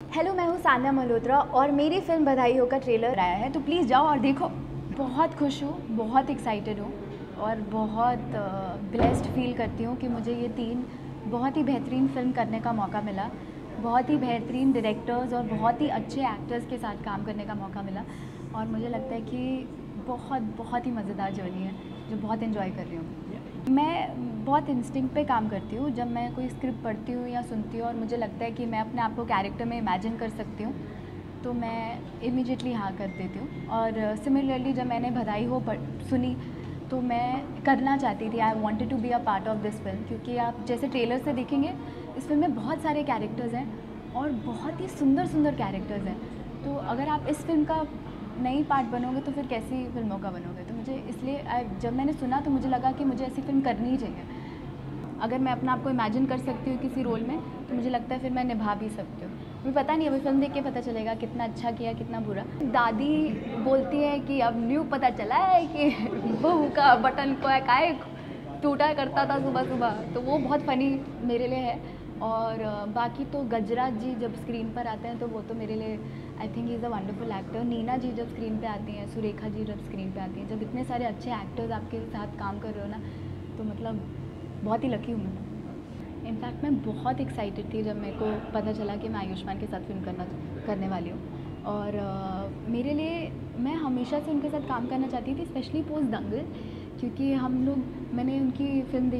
Hello, मैं हूँ सान्या मल्होत्रा और मेरी फिल्म बधाई हो का ट्रेलर आया है, तो प्लीज़ जाओ और देखो। बहुत खुश हूँ, बहुत एक्साइटेड हूँ और बहुत ब्लेस्ड फील करती हूँ कि मुझे ये 3 बहुत ही बेहतरीन फिल्म करने का मौका मिला। बहुत ही बेहतरीन डायरेक्टर्स और बहुत ही अच्छे एक्टर्स के साथ काम करने का मौका मिला और मुझे लगता है कि बहुत ही मज़ेदार जर्नी है, जो बहुत एंजॉय कर रही हूँ। मैं बहुत इंस्टिंक्ट पे काम करती हूँ। जब मैं कोई स्क्रिप्ट पढ़ती हूँ या सुनती हूँ और मुझे लगता है कि मैं अपने आप को कैरेक्टर में इमेजिन कर सकती हूँ, तो मैं इमीडिएटली हाँ कर देती हूँ। और सिमिलरली जब मैंने बधाई हो सुनी तो मैं करना चाहती थी, I wanted to be a part of this film, क्योंकि आप जैसे ट्रेलर से देखेंगे इस फिल्म में बहुत सारे कैरेक्टर्स हैं और बहुत ही सुंदर सुंदर कैरेक्टर्स हैं। तो अगर आप इस फिल्म का नई पार्ट बनोगे तो फिर कैसी फिल्मों का बनोगे। तो मुझे इसलिए जब मैंने सुना तो मुझे लगा कि मुझे ऐसी फिल्म करनी ही चाहिए। अगर मैं अपना आपको इमेजिन कर सकती हूँ किसी रोल में तो मुझे लगता है फिर मैं निभा भी सकती हूँ। मुझे पता नहीं, अभी फिल्म देख के पता चलेगा कितना अच्छा किया कितना बुरा। दादी बोलती है कि अब न्यू पता चला है कि बहू का बटन को काय टूटा करता था सुबह सुबह, तो वो बहुत फ़नी मेरे लिए है। और बाकी तो गजराज जी जब स्क्रीन पर आते हैं तो वो तो मेरे लिए I think is a wonderful actor. Neena ji जब स्क्रीन पे आती हैं, सुरेखा जी जब स्क्रीन पे आती हैं, जब इतने सारे अच्छे एक्टर्स आपके साथ काम कर रहे हो ना, तो मतलब बहुत ही लकी हूँ मैं। इनफैक्ट मैं बहुत एक्साइटेड थी जब मेरे को पता चला कि मैं आयुष्मान के साथ फिल्म करने वाली हूँ। और मेरे लिए, मैं हमेशा से उनके साथ काम करना चाहती थी, स्पेशली पोस्ट दंगल, क्योंकि मैंने उनकी फ़िल्म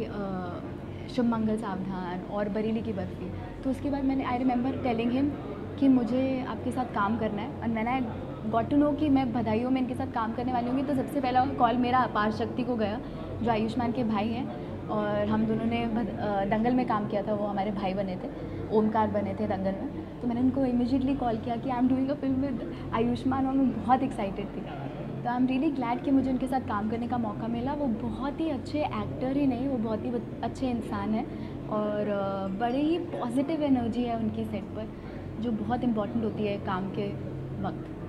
देखी शुभ मंगल सावधान और बरेली की बर्फ़ी। तो उसके बाद आई रिमेंबर टेलिंग हिम कि मुझे आपके साथ काम करना है। और मैंने गॉट टू नो कि मैं बधाइयों में इनके साथ काम करने वाली हूँगी, तो सबसे पहला कॉल मेरा अपार शक्ति को गया, जो आयुष्मान के भाई हैं। और हम दोनों ने दंगल में काम किया था, वो हमारे भाई बने थे, ओमकार बने थे दंगल में। तो मैंने उनको इमीडिएटली कॉल किया कि I am doing a film with Ayushmann, और मैं बहुत एक्साइटेड थी। तो आई एम रियली ग्लैड कि मुझे उनके साथ काम करने का मौका मिला। वो बहुत ही अच्छे एक्टर ही नहीं, वो बहुत ही अच्छे इंसान हैं और बड़े ही पॉजिटिव एनर्जी है उनकी सेट पर, जो बहुत इम्पॉर्टेंट होती है काम के वक्त।